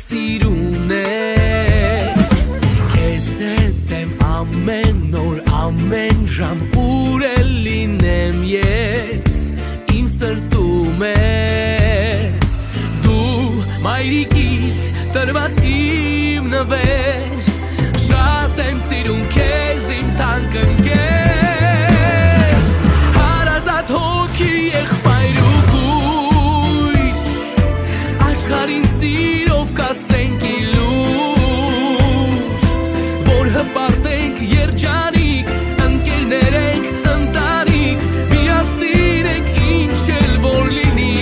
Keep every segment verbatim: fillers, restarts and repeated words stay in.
սիրուն ես, քեզ հետ եմ ամեն օր, ամեն ժամ, ուր էլ լինեմ ես, իմ սրտում ես, դու մայրիկից տրված իմ նվեր, շատ եմ սիրուն քեզ իմ թանկ ընկեր, հարազատ հոգի եղբայր ու քույր, աշխարհին սիրով կասենք իլուր, որ հպարտենք երջանիկ, ընկերներ ենք ընտանիք, միասին ենք ինչ էլ որ լինի,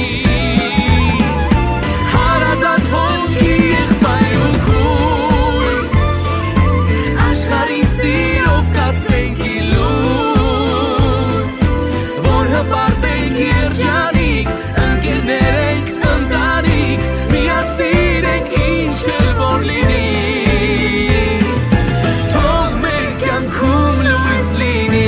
հարազատ հոգի եղբայր ու քույր, աշխարհին սիրով կասենք իլուր, որ հպարտենք երջանիկ, ընկերներ ենք ընտանիք, միասին ենք ինչ էլ որ լինի, թող մեր կյանքում լույս լինի։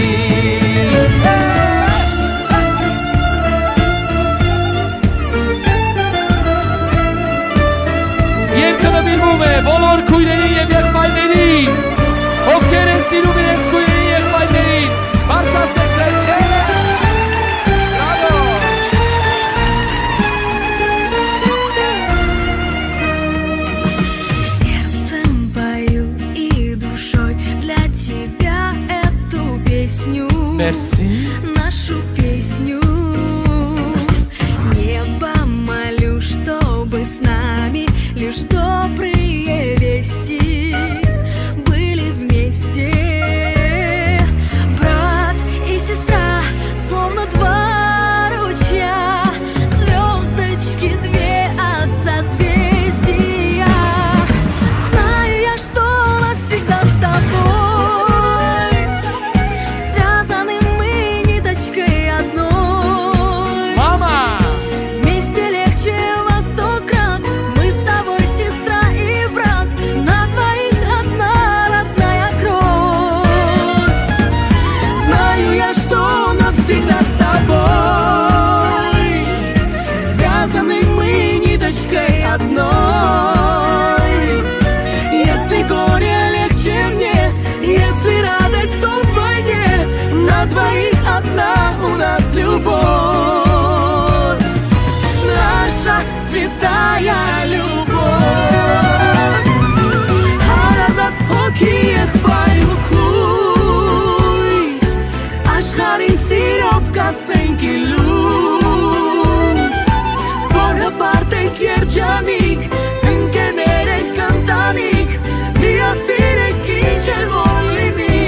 Երգը նվիրվում է բոլոր քույրերին և եղբայրներին, ովքեր են սիրում իրենց քույրերին և եղբայրներին, բարձրացնեք ձեռքերը։ Բրավո։ Сердцем пою и душой для тебя эту песню, Merci. нашу песню. Небо молю, чтобы с нами лишь добрые вести были вместе. Брат и сестра, словно два ручья, звездочки две от созвездия. Знаю я, что навсегда с тобой связаны мы ниточкой одной. Мама! Вместе легче во сто крат. Мы с тобой сестра и брат, на двоих одна родная кровь. Знаю я, что навсегда с тобой связаны мы ниточкой одной. Если горе легче мне, если радость, то вдвойне, на двоих одна у нас любовь, наша святая любовь. Հարազատ հոգի եղբայր ու քույր, աշխարհին սիրով կասենք իլուր, որ հպարտենք երջանիկ, ընկերներ ենք ընտանիք, միասին ենք ինչ էլ որ լինի,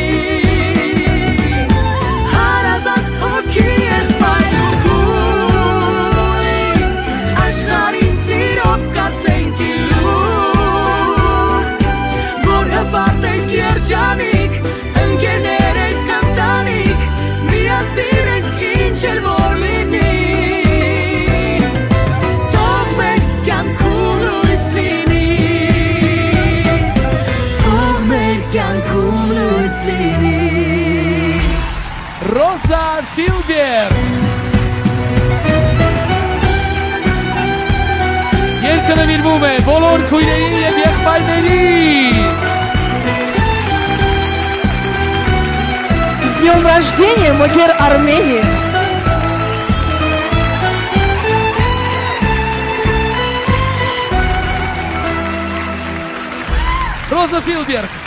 հարազատ հոգի եղբայր ու քույր, աշխարհին սիրով կասենք իլուր, որ հպարտենք երջանիկ, ընկերներ ենք ընտանիք, միասին ենք ինչ էլ որ լինի, թող մեր կյանքում լույս լինի, թող մեր կյանքում լույս լինի։ Ռոզա Ֆիլբերգ։ Երգը նվիրվում է բոլոր քույրերին և եղբայրներին։ С днем рождения, Могер Армении! Ռոզա Ֆիլբերգ։